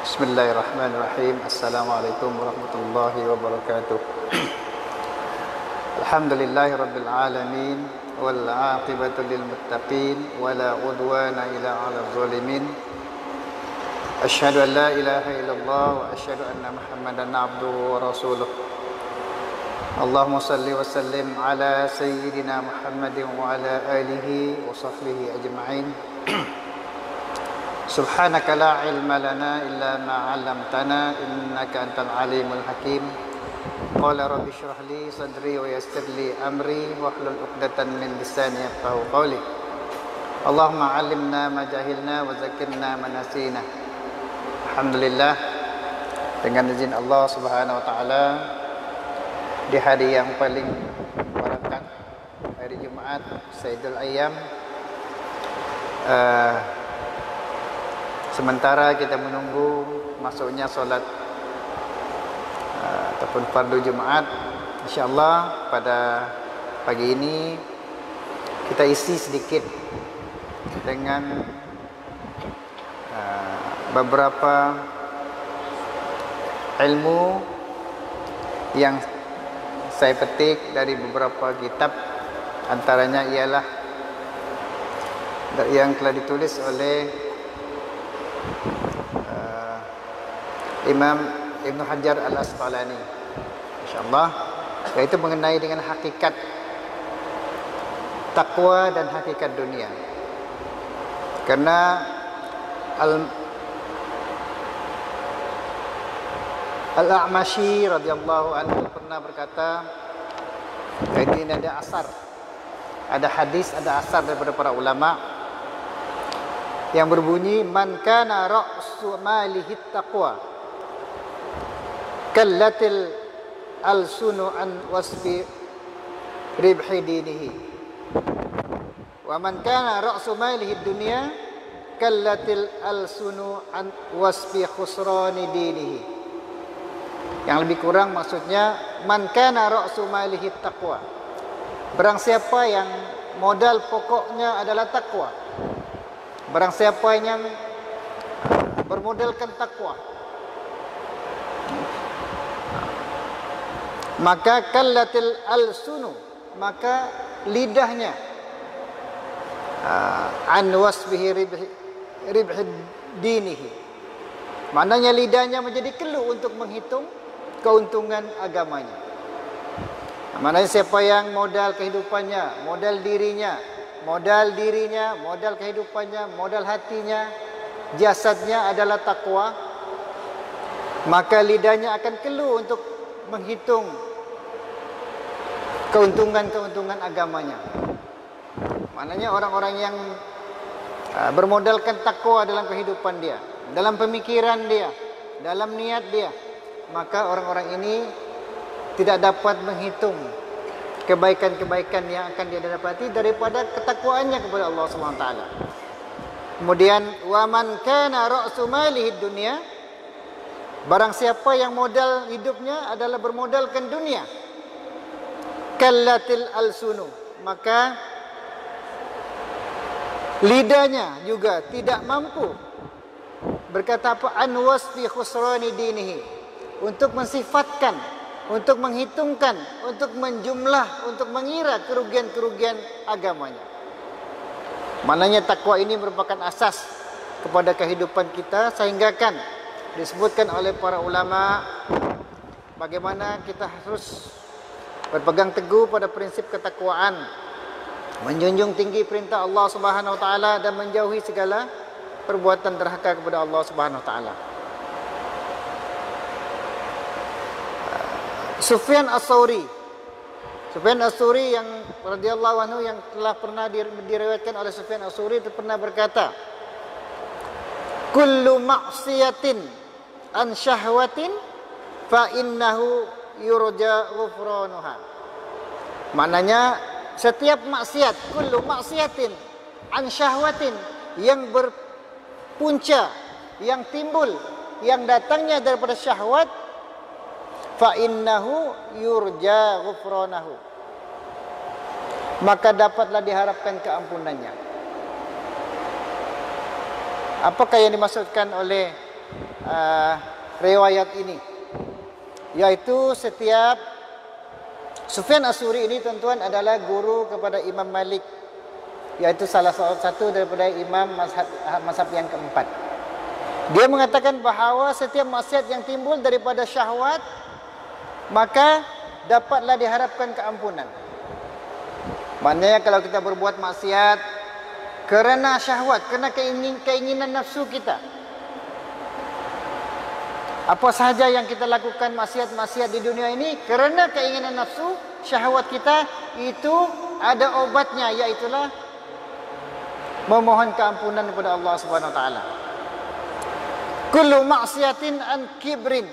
Bismillahirrahmanirrahim. Assalamualaikum warahmatullahi wabarakatuh. Alhamdulillahi rabbil alamin wal aqibatu lil muttaqin wala udwana illa 'alal zalimin. Asyhadu an la ilaha illallah wa asyhadu anna Muhammadan 'abduhu wa rasuluh. Allahumma salli wa sallim ala sayyidina Muhammadin wa ala alihi wa sahbihi ajma'in. Subhanaka la ilma lana illa ma 'allamtana innaka antal alimul hakim. Qala rabbi shrah li sadri wa yassir li amri wahlul 'uqdatan min lisani yafqahu qawli. Allahumma 'allimna ma jahilna wa zakkirna ma nasina. Alhamdulillah, dengan izin Allah Subhanahu wa taala, di hari yang paling barakat, hari Jumaat, Sayyidul Ayyam, sementara kita menunggu masuknya solat ataupun fardu Jumaat, insyaAllah pada pagi ini kita isi sedikit dengan beberapa ilmu yang saya petik dari beberapa kitab. Antaranya ialah yang telah ditulis oleh Imam Ibn Hajar Al-Asqalani, insyaAllah, yaitu mengenai dengan hakikat takwa dan hakikat dunia. Karena Al-A'mashi radhiyallahu anhu pernah berkata, ini ada asar, ada hadis, ada asar daripada para ulama yang berbunyi, man kana ra'su malihi taqwa kallatil alsunu an wasfi ribhi dinihi, wa man kana ra'su malihi dunya kallatil alsunu an wasfi khusrani dinihi. Yang lebih kurang maksudnya, man kana ra'su malihi taqwa, barang siapa yang modal pokoknya adalah takwa, barang siapa yang bermodalkan takwa, maka kallatil alsunu, maka lidahnya an wasbihi ribhi dinihi, maknanya lidahnya menjadi keluh untuk menghitung keuntungan agamanya. Maknanya siapa yang modal kehidupannya, modal dirinya, modal kehidupannya, modal hatinya, jasadnya adalah takwa, maka lidahnya akan keluh untuk menghitung keuntungan-keuntungan agamanya. Maknanya orang-orang yang bermodalkan takwa dalam kehidupan dia, dalam pemikiran dia, dalam niat dia, maka orang-orang ini tidak dapat menghitung kebaikan-kebaikan yang akan dia dapati daripada ketakwaannya kepada Allah SWT. Kemudian, wa man kana ra'su malihi dunya, barang siapa yang modal hidupnya adalah bermodalkan dunia, kallatil alsunu, maka lidahnya juga tidak mampu berkata apa, an wasfi khusrani dinihi, untuk mensifatkan, untuk menghitungkan, untuk menjumlah, untuk mengira kerugian-kerugian agamanya. Maknanya takwa ini merupakan asas kepada kehidupan kita, sehingga kan disebutkan oleh para ulama bagaimana kita harus berpegang teguh pada prinsip ketakwaan, menjunjung tinggi perintah Allah Subhanahu wa taala dan menjauhi segala perbuatan derhaka kepada Allah Subhanahu wa taala. Sufyan As-Tsauri yang radhiyallahu anhu, yang telah pernah diriwayatkan oleh Sufyan As-Tsauri, itu pernah berkata, kullu ma'siyatin an syahwatin fa innahu yurja ghufranuha. Maknanya setiap maksiat, kullu maksiatin an syahwatin, yang berpunca, yang timbul, yang datangnya daripada syahwat, fa innahu yurja ghufranahu, maka dapatlah diharapkan keampunannya. Apakah yang dimaksudkan oleh riwayat ini, yaitu setiap Sufyan As-Suri ini tuan-tuan adalah guru kepada Imam Malik, yaitu salah satu daripada imam mazhab yang keempat. Dia mengatakan bahawa setiap maksiat yang timbul daripada syahwat, maka dapatlah diharapkan keampunan. Maknanya kalau kita berbuat maksiat kerana syahwat, kerana keinginan nafsu kita, apa sahaja yang kita lakukan maksiat-maksiat di dunia ini kerana keinginan nafsu, syahwat kita, itu ada obatnya, iaitulah memohon keampunan kepada Allah Subhanahu wa taala. Kullu maksiatin an kibrin.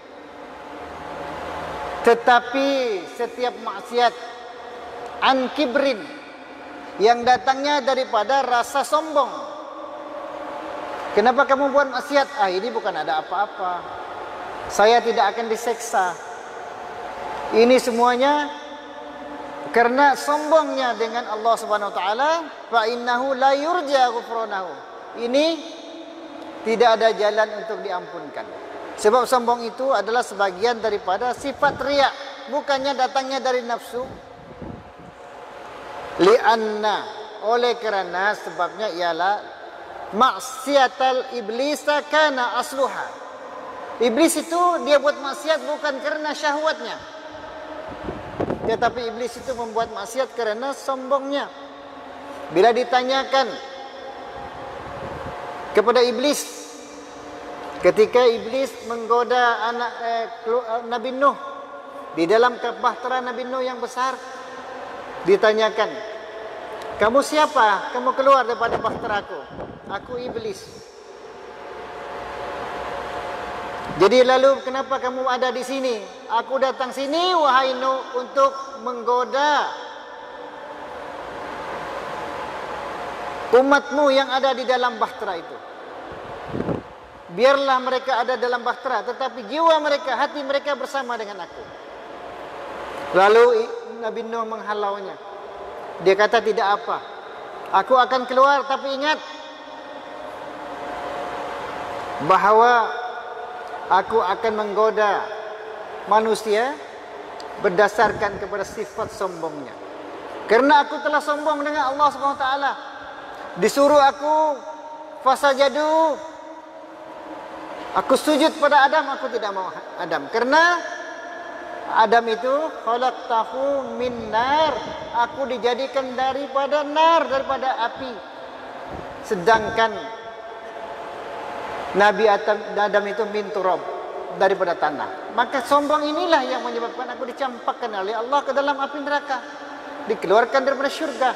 Tetapi setiap maksiat an kibrin, yang datangnya daripada rasa sombong. Kenapa kamu buat maksiat? Ini bukan ada apa-apa, saya tidak akan diseksa. Ini semuanya karena sombongnya dengan Allah Subhanahu wa taala. Fa innahu la yurja ghufranahu. Ini tidak ada jalan untuk diampunkan. Sebab sombong itu adalah sebagian daripada sifat riya, bukannya datangnya dari nafsu. Lianna, oleh kerana sebabnya ialah maksiatal iblisa kana asluha. Iblis itu dia buat maksiat bukan kerana syahwatnya, tetapi iblis itu membuat maksiat kerana sombongnya. Bila ditanyakan kepada iblis, ketika iblis menggoda anak Nabi Nuh di dalam bahtera Nabi Nuh yang besar, ditanyakan, kamu siapa? Kamu keluar daripada bahteraku. Aku iblis. Jadi lalu kenapa kamu ada di sini? Aku datang sini, wahai Nuh, untuk menggoda umatmu yang ada di dalam bahtera itu. Biarlah mereka ada dalam bahtera, tetapi jiwa mereka, hati mereka bersama dengan aku. Lalu Nabi Nuh menghalaunya. Dia kata, tidak apa, aku akan keluar, tapi ingat bahawa aku akan menggoda manusia berdasarkan kepada sifat sombongnya. Karena aku telah sombong dengan Allah Subhanahu wa taala. Disuruh aku fasajadu, aku sujud pada Adam, aku tidak mau Adam. Karena Adam itu khalaqtahu min nar, aku dijadikan daripada nar, daripada api. Sedangkan Nabi Adam itu min turab, daripada tanah. Maka sombong inilah yang menyebabkan aku dicampakkan oleh Allah ke dalam api neraka, dikeluarkan daripada syurga.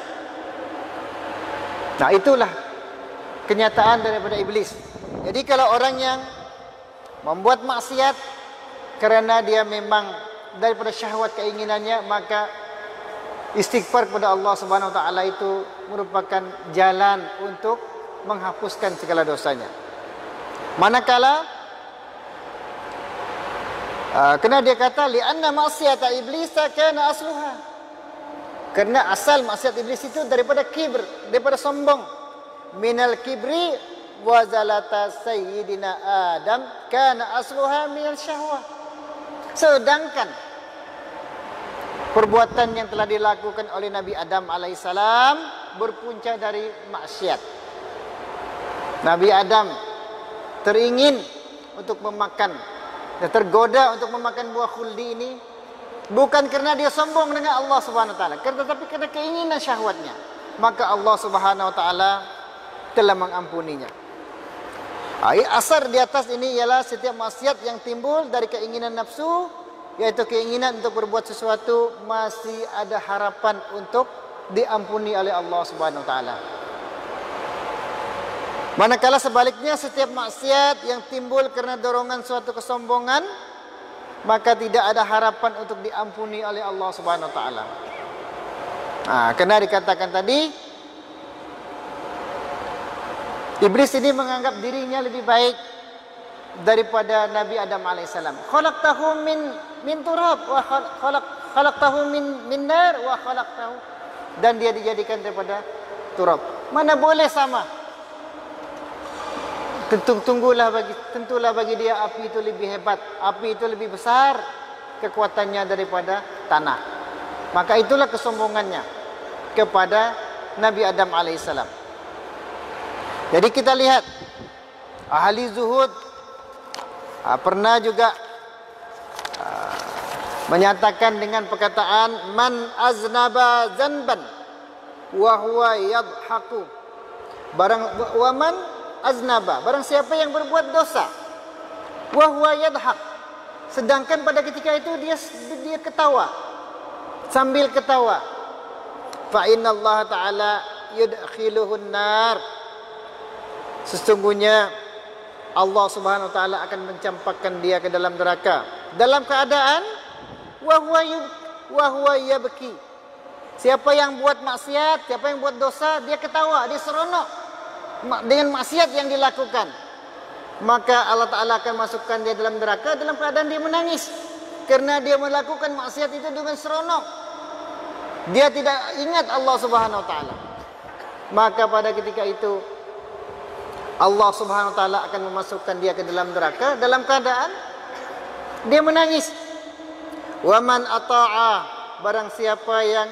Nah, itulah kenyataan daripada iblis. Jadi kalau orang yang membuat maksiat kerana dia memang daripada syahwat keinginannya, maka istighfar kepada Allah Subhanahu wa taala itu merupakan jalan untuk menghapuskan segala dosanya. Manakala kena dia kata li'anna maksiata iblisa kana asluha, karena asal maksiat iblis itu daripada kibr, daripada sombong. Minal kibri wa zalata sayyidina Adam kana asluha minal syahwah. Sedangkan perbuatan yang telah dilakukan oleh Nabi Adam alaihissalam berpunca dari maksiat. Nabi Adam teringin untuk memakan, tergoda untuk memakan buah khuldi ini bukan kerana dia sombong dengan Allah Subhanahu wa taala, tetapi kerana keinginan syahwatnya. Maka Allah Subhanahu wa taala telah mengampuninya. Asar di atas ini ialah setiap maksiat yang timbul dari keinginan nafsu, yaitu keinginan untuk berbuat sesuatu, masih ada harapan untuk diampuni oleh Allah Subhanahu wa taala. Manakala sebaliknya setiap maksiat yang timbul kerana dorongan suatu kesombongan, maka tidak ada harapan untuk diampuni oleh Allah Subhanahu wa taala. Kena dikatakan tadi, iblis ini menganggap dirinya lebih baik daripada Nabi Adam alaihissalam. Khalaqtahu min turab wa khalaqtahu min nar wa khalaqtahu, dan dia dijadikan daripada turab. Mana boleh sama. tentulah bagi dia api itu lebih hebat, api itu lebih besar kekuatannya daripada tanah. Maka itulah kesombongannya kepada Nabi Adam alaihissalam. Jadi kita lihat ahli zuhud pernah juga menyatakan dengan perkataan man aznaba zanban wa huwa yadhaku. Waman aznaba, barang siapa yang berbuat dosa, wa huwa yadhak, sedangkan pada ketika itu dia ketawa, sambil ketawa, fa inna Allah Ta'ala yudkhiluhun nar, sesungguhnya Allah Subhanahu wa taala akan mencampakkan dia ke dalam neraka dalam keadaan wa huwa yabki. Siapa yang buat maksiat, siapa yang buat dosa, dia ketawa, dia seronok dengan maksiat yang dilakukan. Maka Allah Ta'ala akan masukkan dia dalam neraka dalam keadaan dia menangis, karena dia melakukan maksiat itu dengan seronok. Dia tidak ingat Allah Subhanahu wa taala. Maka pada ketika itu Allah Subhanahu wa taala akan memasukkan dia ke dalam neraka dalam keadaan dia menangis. Wa man ata'a, barang siapa yang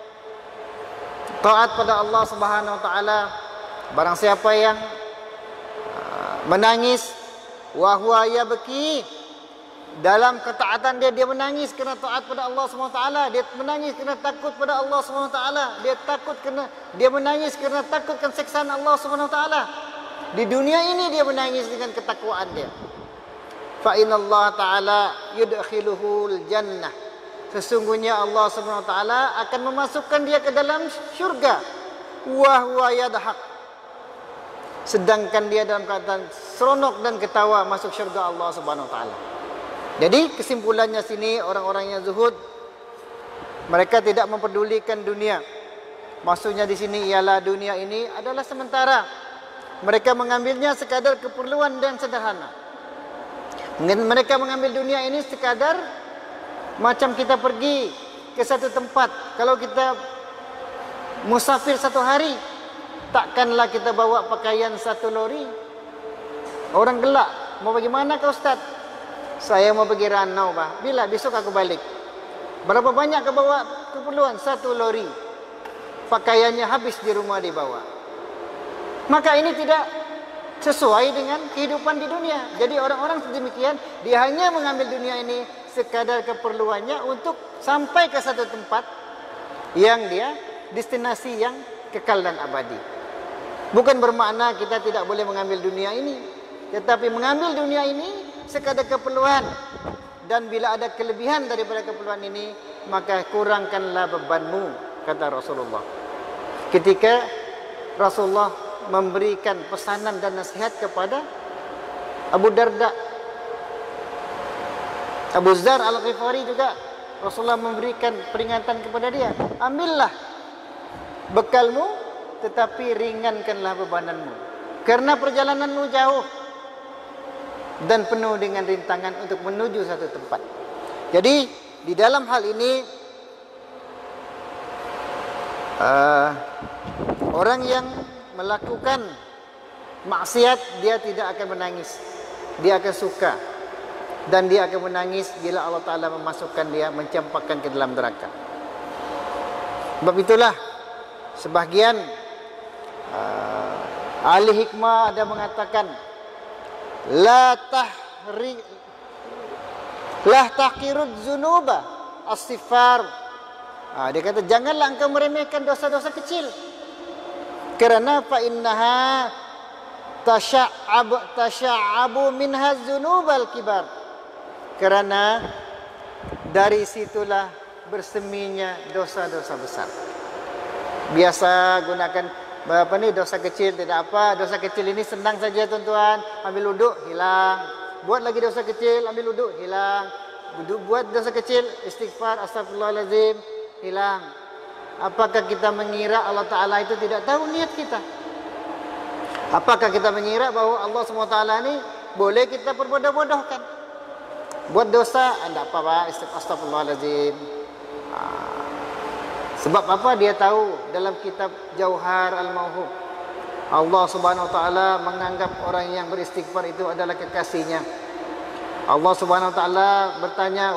taat pada Allah Subhanahu wa taala, barang siapa yang menangis, wa huwa yabki, dalam ketaatan dia menangis kerana taat pada Allah Subhanahu wa taala, dia menangis kerana takut pada Allah Subhanahu wa taala, dia menangis kerana takutkan siksaan Allah Subhanahu wa taala. Di dunia ini dia menangis dengan ketakwaan dia. Fa innallaha ta'ala yudkhiluhul jannah, sesungguhnya Allah Subhanahu wa taala akan memasukkan dia ke dalam syurga. Wa huwa yadhak, sedangkan dia dalam keadaan seronok dan ketawa masuk syurga Allah Subhanahu wa taala. Jadi kesimpulannya sini, orang-orang yang zuhud, mereka tidak mempedulikan dunia. Maksudnya di sini ialah dunia ini adalah sementara. Mereka mengambilnya sekadar keperluan dan sederhana. Mereka mengambil dunia ini sekadar macam kita pergi ke satu tempat. Kalau kita musafir satu hari, takkanlah kita bawa pakaian satu lori. Orang gelak, mau bagaimana kau Ustaz? Saya mau pergi Ranau, Pak. Bila? Besok aku balik. Berapa banyak kau bawa keperluan? Satu lori. Pakaiannya habis di rumah dibawa. Maka ini tidak sesuai dengan kehidupan di dunia. Jadi orang-orang sedemikian, dia hanya mengambil dunia ini sekadar keperluannya untuk sampai ke satu tempat yang dia destinasi yang kekal dan abadi. Bukan bermakna kita tidak boleh mengambil dunia ini, tetapi mengambil dunia ini sekadar keperluan. Dan bila ada kelebihan daripada keperluan ini, maka kurangkanlah bebanmu, kata Rasulullah. Ketika Rasulullah memberikan pesanan dan nasihat kepada Abu Darda, Abu Zar Al-Ghifari juga Rasulullah memberikan peringatan kepada dia, ambillah bekalmu tetapi ringankanlah bebananmu, karena perjalananmu jauh dan penuh dengan rintangan untuk menuju satu tempat. Jadi di dalam hal ini orang yang melakukan maksiat, dia tidak akan menangis, dia akan suka, dan dia akan menangis bila Allah Ta'ala memasukkan dia, mencampakkan ke dalam neraka. Sebab itulah sebahagian ahli hikmah ada mengatakan la tahqirud zunuba as-sifar. Dia kata janganlah engkau meremehkan dosa-dosa kecil, kerana fa innaha tasha'abu minha dzunubal kibar, kerana dari situlah berseminya dosa-dosa besar. Biasa gunakan dosa kecil tidak apa, dosa kecil ini senang saja tuan-tuan, ambil wuduk hilang, buat lagi dosa kecil, ambil wuduk hilang, buat dosa kecil istighfar astagfirullahalazim hilang. Apakah kita mengira Allah Ta'ala itu tidak tahu niat kita? Apakah kita mengira bahwa Allah SWT ini boleh kita perbodoh-bodohkan? Buat dosa, tidak apa-apa, astagfirullahaladzim. Sebab apa? Dia tahu dalam kitab Jauhar Al-Mauhub, Allah Subhanahu wa taala menganggap orang yang beristighfar itu adalah kekasihnya. Allah Subhanahu wa taala bertanya,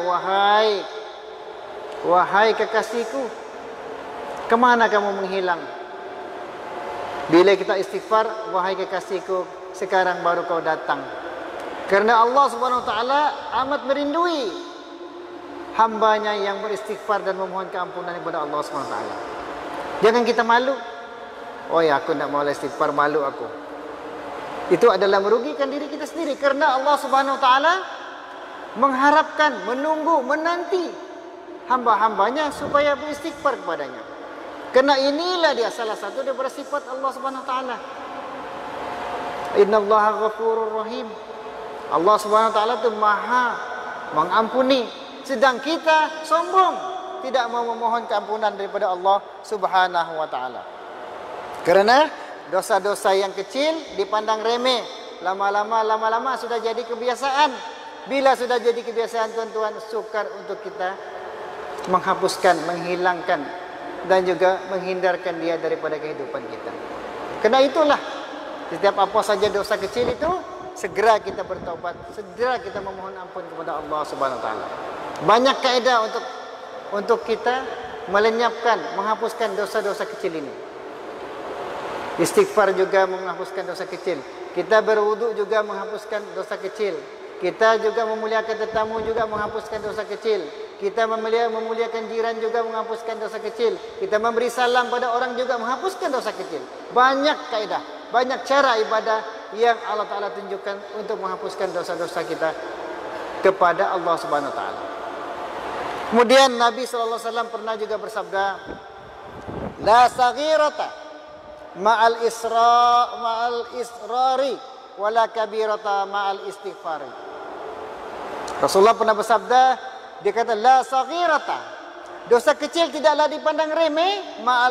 wahai kekasihku, kemana kamu menghilang? Bila kita istighfar, wahai kekasihku, sekarang baru kau datang. Karena Allah Subhanahu wa taala amat merindui hambanya yang beristighfar dan memohon keampunan kepada Allah Subhanahu wa taala. Jangan kita malu. Oh ya, aku nak mau istighfar, malu aku. Itu adalah merugikan diri kita sendiri. Karena Allah Subhanahu wa taala mengharapkan, menunggu, menanti hamba-hambanya supaya beristighfar kepadanya. Karena inilah dia salah satu daripada sifat Allah Subhanahu wa taala. Innallaha ghafurur rahim. Allah Subhanahu wa taala itu Maha mengampuni, sedang kita sombong, tidak mau memohon keampunan daripada Allah Subhanahu wa taala. Karena dosa-dosa yang kecil dipandang remeh, lama-lama sudah jadi kebiasaan. Bila sudah jadi kebiasaan, tuan-tuan, sukar untuk kita menghapuskan, menghilangkan dan juga menghindarkan dia daripada kehidupan kita. Karena itulah setiap apa saja dosa kecil itu, segera kita bertaubat, segera kita memohon ampun kepada Allah Subhanahu wa taala. Banyak kaedah untuk kita melenyapkan, menghapuskan dosa-dosa kecil ini. Istighfar juga menghapuskan dosa kecil. Kita berwudu juga menghapuskan dosa kecil. Kita juga memuliakan tetamu juga menghapuskan dosa kecil. Kita memuliakan jiran juga menghapuskan dosa kecil. Kita memberi salam pada orang juga menghapuskan dosa kecil. Banyak kaedah, banyak cara ibadah yang Allah Ta'ala tunjukkan untuk menghapuskan dosa-dosa kita kepada Allah Subhanahu Wa Ta'ala. Kemudian Nabi SAW pernah juga bersabda, La saghirata ma'al israri wala kabirata ma'al istighfari. Rasulullah pernah bersabda, dia kata, La saghirata, dosa kecil tidaklah dipandang remeh ma'al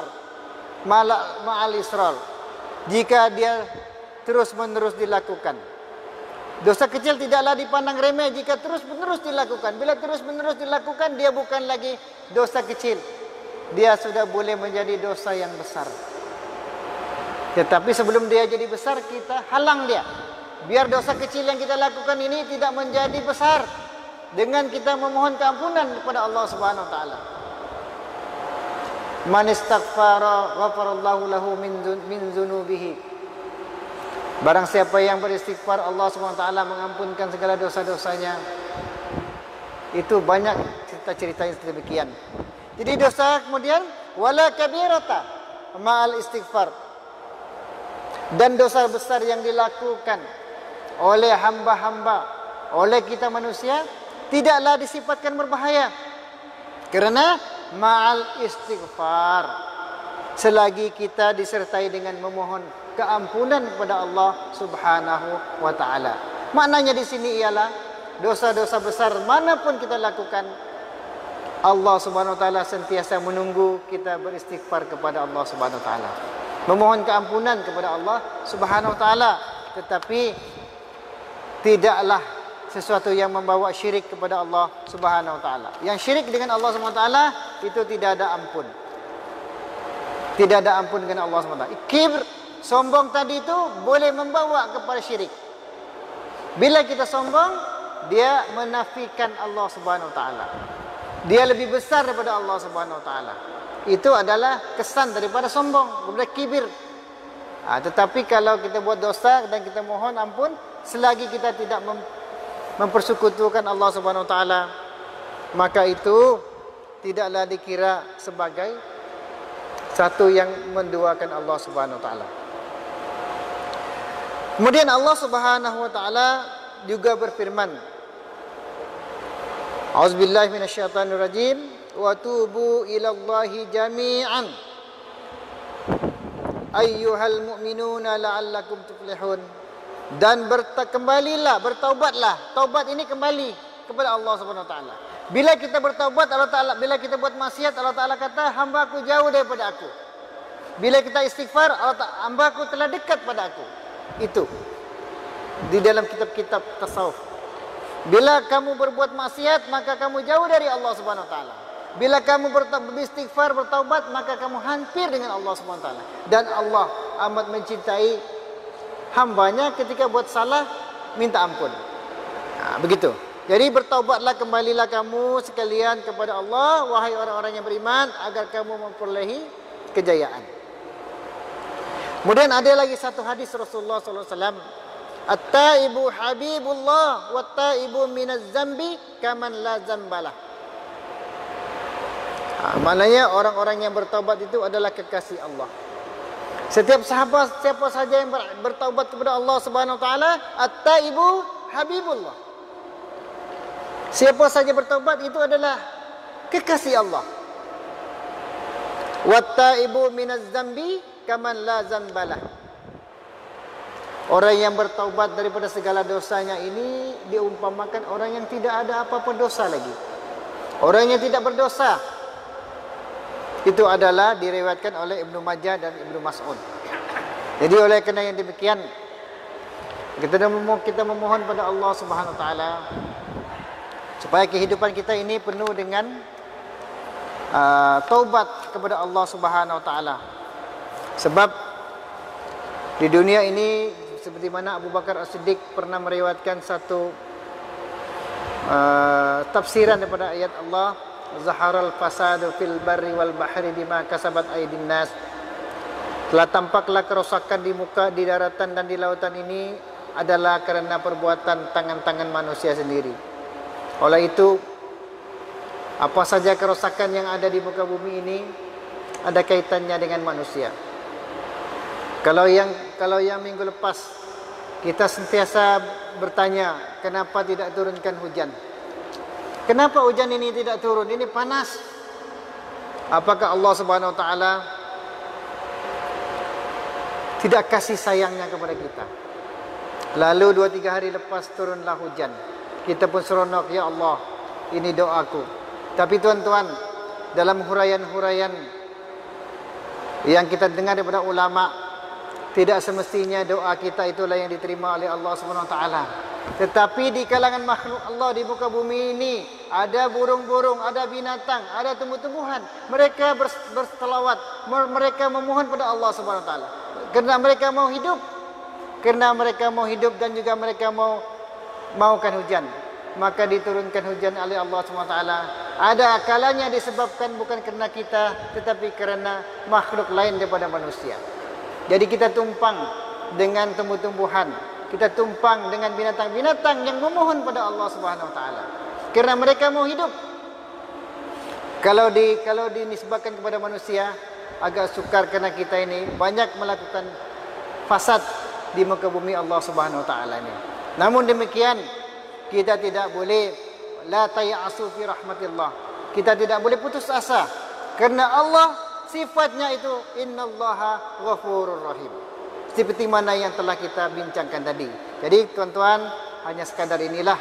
israr, jika dia terus-menerus dilakukan. Dosa kecil tidaklah dipandang remeh jika terus-menerus dilakukan. Bila terus-menerus dilakukan, dia bukan lagi dosa kecil, dia sudah boleh menjadi dosa yang besar. Tetapi sebelum dia jadi besar, kita halang dia, biar dosa kecil yang kita lakukan ini tidak menjadi besar, dengan kita memohon keampunan kepada Allah Subhanahu wa taala. Man istaghfara ghafarallahu lahu min dzunubihi. Barang siapa yang beristighfar, Allah Subhanahu wa taala mengampunkan segala dosa-dosanya. Itu banyak cerita-cerita yang demikian. Jadi dosa, kemudian wala kabirata ma'al istighfar. Dan dosa besar yang dilakukan oleh hamba-hamba, oleh kita manusia, tidaklah disifatkan berbahaya. Karena ma'al istighfar, selagi kita disertai dengan memohon keampunan kepada Allah Subhanahu wa taala. Maknanya di sini ialah dosa-dosa besar manapun kita lakukan, Allah Subhanahu wa taala sentiasa menunggu kita beristighfar kepada Allah Subhanahu wa taala, memohon keampunan kepada Allah Subhanahu wa taala. Tetapi tidaklah sesuatu yang membawa syirik kepada Allah Subhanahu wa taala. Yang syirik dengan Allah Subhanahu wa taala itu tidak ada ampun. Tidak ada ampun dengan Allah Subhanahu wa taala. Kibr, sombong tadi itu boleh membawa kepada syirik. Bila kita sombong, dia menafikan Allah Subhanahu wa taala. Dia lebih besar daripada Allah Subhanahu wa taala. Itu adalah kesan daripada sombong, daripada kibir. Tetapi kalau kita buat dosa dan kita mohon ampun, selagi kita tidak mempersekutukan Allah Subhanahu wa taala, maka itu tidaklah dikira sebagai satu yang menduakan Allah Subhanahu wa taala. Kemudian Allah Subhanahu wa taala juga berfirman, A'udzubillahi minasyaitonirrajim, wa tubu ilallahi jami'an ayyuhal mu'minuna la'allakum tuflihun. Dan kembalilah, bertaubatlah. Taubat ini kembali kepada Allah Subhanahu wa taala. Bila kita bertaubat, Allah Taala, bila kita buat maksiat, Allah Taala kata, hamba-Ku jauh daripada Aku. Bila kita istighfar, hamba-Ku telah dekat pada Aku. Itu di dalam kitab-kitab tasawuf. Bila kamu berbuat maksiat, maka kamu jauh dari Allah Subhanahu wa taala. Bila kamu beristighfar, bertaubat, maka kamu hampir dengan Allah Subhanahu wa taala. Dan Allah amat mencintai hambanya ketika buat salah minta ampun. Begitu. Jadi bertaubatlah, kembalilah kamu sekalian kepada Allah, wahai orang-orang yang beriman, agar kamu memperolehi kejayaan. Kemudian ada lagi satu hadis Rasulullah SAW. At-taibu habibullah, wat-taibu minaz zambi kaman la zambalah. Maknanya orang-orang yang bertaubat itu adalah kekasih Allah. Setiap sahabat, siapa saja yang bertaubat kepada Allah Subhanahu wa taala, at-taibu habibullah. Siapa saja bertaubat itu adalah kekasih Allah. Wat-taibu minaz zambi kaman la zambalah. Orang yang bertaubat daripada segala dosanya ini diumpamakan orang yang tidak ada apa-apa dosa lagi. Orang yang tidak berdosa. Itu adalah diriwayatkan oleh Ibnu Majah dan Ibnu Mas'ud. Jadi oleh kerana yang demikian, kita memohon pada Allah Subhanahu wa taala supaya kehidupan kita ini penuh dengan taubat kepada Allah Subhanahu wa taala. Sebab di dunia ini, seperti mana Abu Bakar As-Siddiq pernah meriwayatkan satu tafsiran daripada ayat Allah, zaharal fasadu fil barri wal bahri bima kasabat aydin nas. Telah tampaklah kerosakan di muka, di daratan dan di lautan ini adalah kerana perbuatan tangan-tangan manusia sendiri. Oleh itu, apa saja kerosakan yang ada di muka bumi ini ada kaitannya dengan manusia. Kalau yang minggu lepas kita sentiasa bertanya, kenapa tidak turunkan hujan? Kenapa hujan ini tidak turun? Ini panas. Apakah Allah Subhanahu wa taala tidak kasih sayangnya kepada kita? Lalu 2-3 hari lepas turunlah hujan. Kita pun seronok, ya Allah, ini doaku. Tapi tuan-tuan, dalam huraian-huraian yang kita dengar daripada ulama, tidak semestinya doa kita itulah yang diterima oleh Allah Subhanahu wa taala. Tetapi di kalangan makhluk Allah di muka bumi ini ada burung-burung, ada binatang, ada tumbuh-tumbuhan. Mereka berselawat, mereka memohon pada Allah Subhanahu wa taala. Kerana mereka mau hidup. Kerana mereka mau hidup dan juga mereka maukan hujan, maka diturunkan hujan oleh Allah SWT. Ada kalanya disebabkan bukan kerana kita, tetapi kerana makhluk lain daripada manusia. Jadi kita tumpang dengan tumbuh-tumbuhan, kita tumpang dengan binatang-binatang yang memohon pada Allah SWT kerana mereka mau hidup. Kalau dinisbahkan kepada manusia, agak sukar kerana kita ini banyak melakukan fasad di muka bumi Allah Subhanahu wa taala ini. Namun demikian, kita tidak boleh la tay'asu fi rahmatillah. Kita tidak boleh putus asa kerana Allah sifatnya itu innallaha ghafurur rahim. Seperti mana yang telah kita bincangkan tadi. Jadi tuan-tuan, hanya sekadar inilah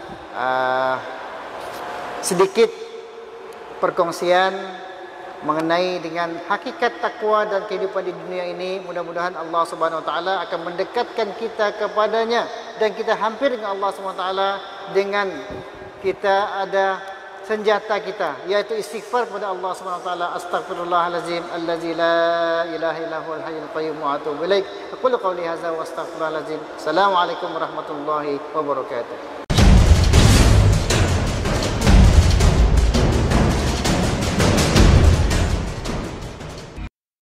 sedikit perkongsian mengenai dengan hakikat takwa dan kehidupan di dunia ini. Mudah-mudahan Allah Subhanahu wa taala akan mendekatkan kita kepadanya dan kita hampir dengan Allah Subhanahu wa taala dengan kita ada senjata kita, yaitu istighfar kepada Allah Subhanahu wa taala. Astaghfirullahalazim allazi la ilaha illa huwal hayyul qayyum wa atubu ilaik. Aqulu qawli hadza wa astaghfirullahalazim. Assalamualaikum warahmatullahi wabarakatuh.